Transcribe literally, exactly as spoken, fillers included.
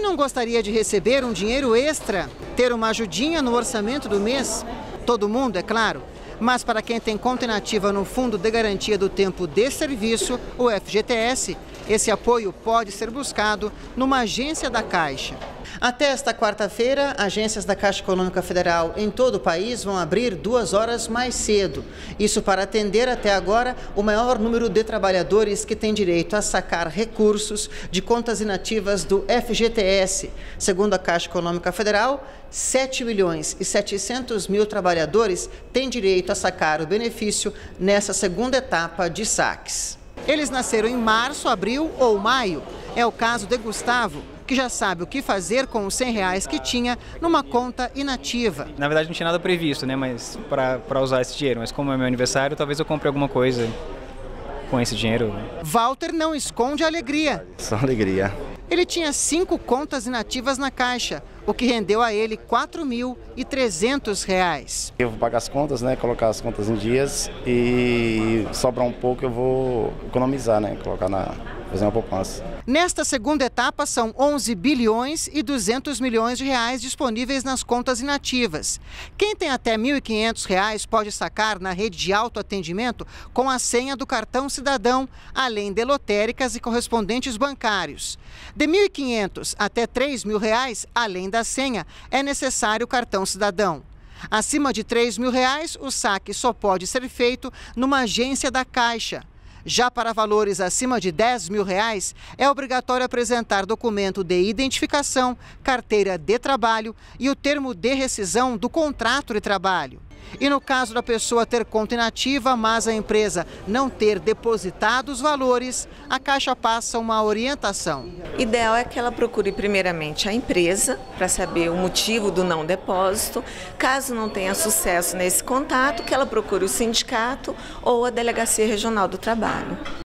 não gostaria de receber um dinheiro extra, ter uma ajudinha no orçamento do mês? Todo mundo, é claro. Mas para quem tem conta inativa no Fundo de Garantia do Tempo de Serviço, o F G T S, esse apoio pode ser buscado numa agência da Caixa. Até esta quarta-feira, agências da Caixa Econômica Federal em todo o país vão abrir duas horas mais cedo. Isso para atender até agora o maior número de trabalhadores que têm direito a sacar recursos de contas inativas do F G T S. Segundo a Caixa Econômica Federal, sete milhões e setecentos mil trabalhadores têm direito a sacar o benefício nessa segunda etapa de saques. Eles nasceram em março, abril ou maio. É o caso de Gustavo, que já sabe o que fazer com os cem reais que tinha numa conta inativa. Na verdade não tinha nada previsto, né, mas para usar esse dinheiro, mas como é meu aniversário, talvez eu compre alguma coisa com esse dinheiro. Walter não esconde a alegria. Só alegria. Ele tinha cinco contas inativas na Caixa, o que rendeu a ele quatro mil e trezentos reais. Eu vou pagar as contas, né, colocar as contas em dias e sobrar um pouco eu vou economizar, né, colocar na... fazer uma poupança. Nesta segunda etapa, são onze bilhões e duzentos milhões de reais disponíveis nas contas inativas. Quem tem até mil e quinhentos reais pode sacar na rede de autoatendimento com a senha do cartão cidadão, além de lotéricas e correspondentes bancários. De mil e quinhentos até três mil reais, além da senha, é necessário o cartão cidadão. Acima de três mil reais, o saque só pode ser feito numa agência da Caixa. Já para valores acima de dez mil reais, é obrigatório apresentar documento de identificação, carteira de trabalho e o termo de rescisão do contrato de trabalho. E no caso da pessoa ter conta inativa, mas a empresa não ter depositado os valores, a Caixa passa uma orientação. Ideal é que ela procure primeiramente a empresa para saber o motivo do não depósito. Caso não tenha sucesso nesse contato, que ela procure o sindicato ou a Delegacia Regional do Trabalho.